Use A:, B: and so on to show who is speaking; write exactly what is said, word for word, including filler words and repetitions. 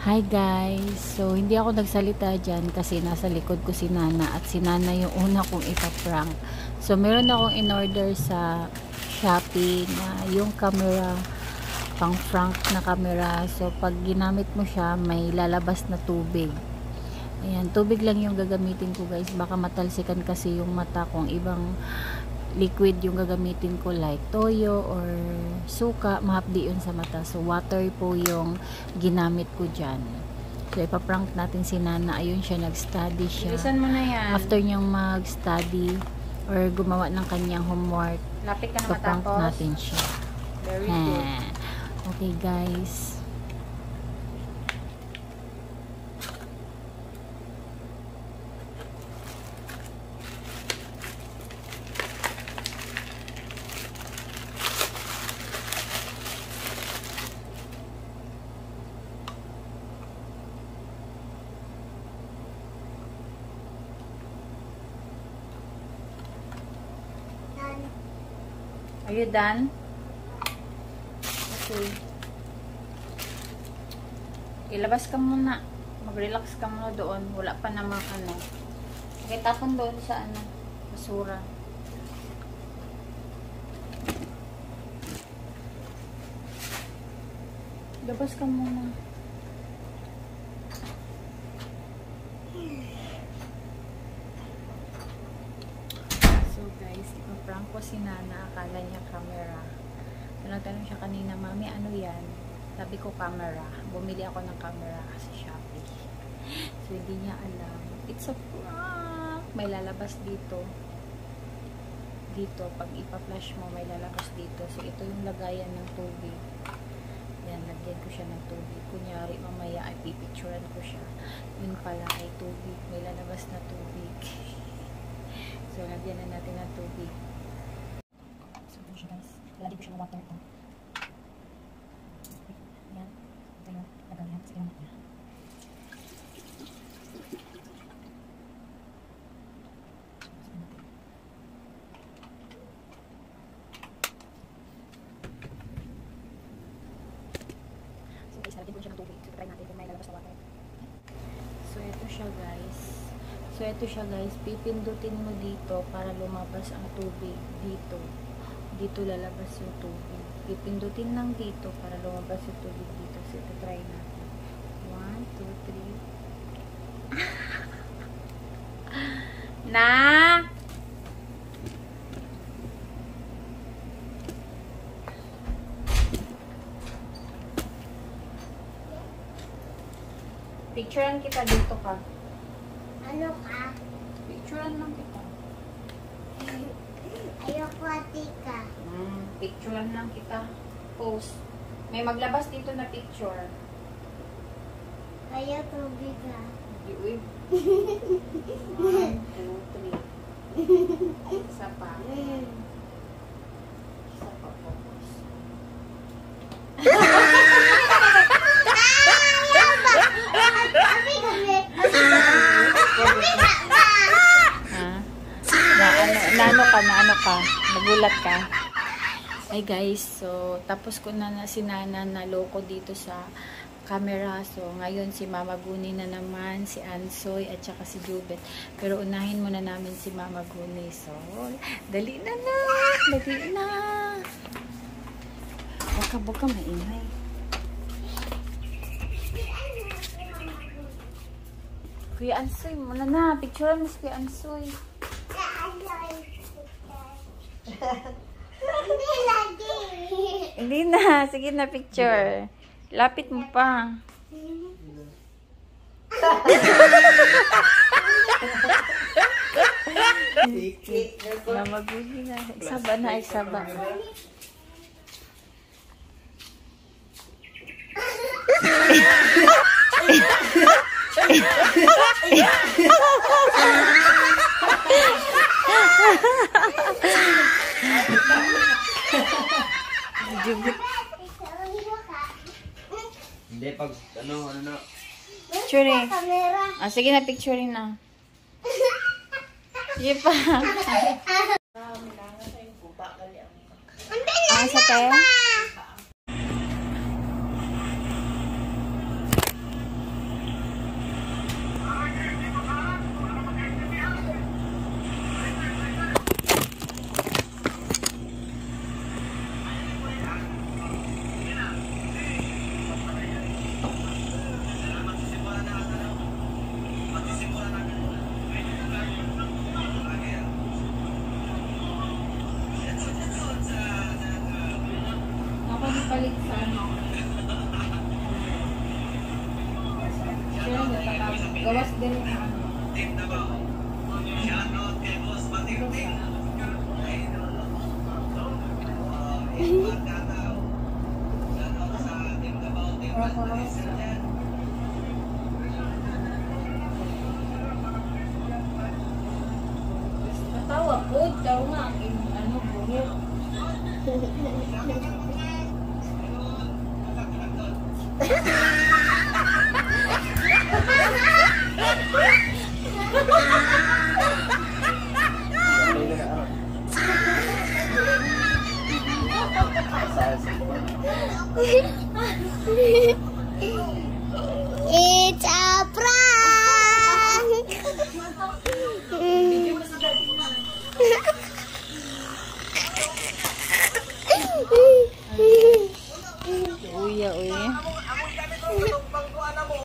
A: Hi guys! So, hindi ako nagsalita dyan kasi nasa likod ko si Nana at si Nana yung una kong ipaprank. So, meron akong in-order sa Shopee na yung camera, pang prank na camera. So, pag ginamit mo siya, may lalabas na tubig. Ayan, tubig lang yung gagamitin ko guys. Baka matalsikan kasi yung mata kong ibang liquid yung gagamitin ko like toyo or suka, mahapdi yun sa mata. So water po yung ginamit ko dyan. So ipaprank natin si Nana. Ayun siya, nag-study siya.
B: Bilisan mo na yan.
A: After niyang mag-study or gumawa ng kanyang homework,
B: lapit ka na
A: ipaprank
B: matapos.
A: natin siya.
B: Very good.
A: Okay guys.
B: Are you done? Okay. Ilabas ka muna. Mag-relax ka muna doon. Wala pa namang ano. Okay, tapon doon sa ano, basura. Labas ka muna. Prank ko si Nana, akala niya camera. So, nagtanong siya kanina, Mami, ano yan? Sabi ko, camera. Bumili ako ng camera sa Shopee. So, hindi niya alam. It's a prank! May lalabas dito. Dito, pag ipa-flash mo, may lalabas dito. So, ito yung lagayan ng tubig. Yan, lagyan ko siya ng tubig. Kunyari, mamaya ay pipicturean ko siya. Yun pala ay tubig. May lalabas na tubig. So, lagyan na natin ng tubig. Lagi ko siya ng water ito. Yan. Ito yung lagyan sa ilamat niya. So guys, lagyan ko siya ng tubig. So try natin kung may lalabas na water. So ito siya guys. So ito siya guys. Pipindutin mo dito para lumabas ang tubig dito. Dito lalabas yung tubig. Pipindutin lang dito para lumabas yung tubig dito. So, ito try natin. one, two, three. Na! Picturean kita dito ka.
C: Ano ka?
B: Picturean lang kita.
C: Ayoko atika.
B: Hmm, picturean lang kita. Post. May maglabas dito na picture.
C: Ayaw tubig ka.
B: Uy. one, two, three. Isa pa. Isa pa, focus.
A: Na ano ka, na ano ka, nagulat ka. Ay guys, so tapos ko na, na si Nana naloko dito sa camera. So ngayon si Mama Guni na naman, si Ansoy at saka si Jubet. Pero unahin muna namin si Mama Guni. So dali na na, dali na. Baka baka maingay. Kuya Ansoy, muna na, picturean mo si Kuya Ansoy.
C: Hindi lagi.
A: Hindi na. Sige na, picture. Lapit mo pa. Mamagugi na. Isaba na, isaba.
D: Hindi, pag ano, ano na.
A: Picture eh.
C: Camera.
A: Ah, sige na, picture na. Sige pa. Ah, sa tayo?
B: palit sa ano. Siya yung natatawag. Gawas din yung ano. Natawa po, daw nga, ano, buhok.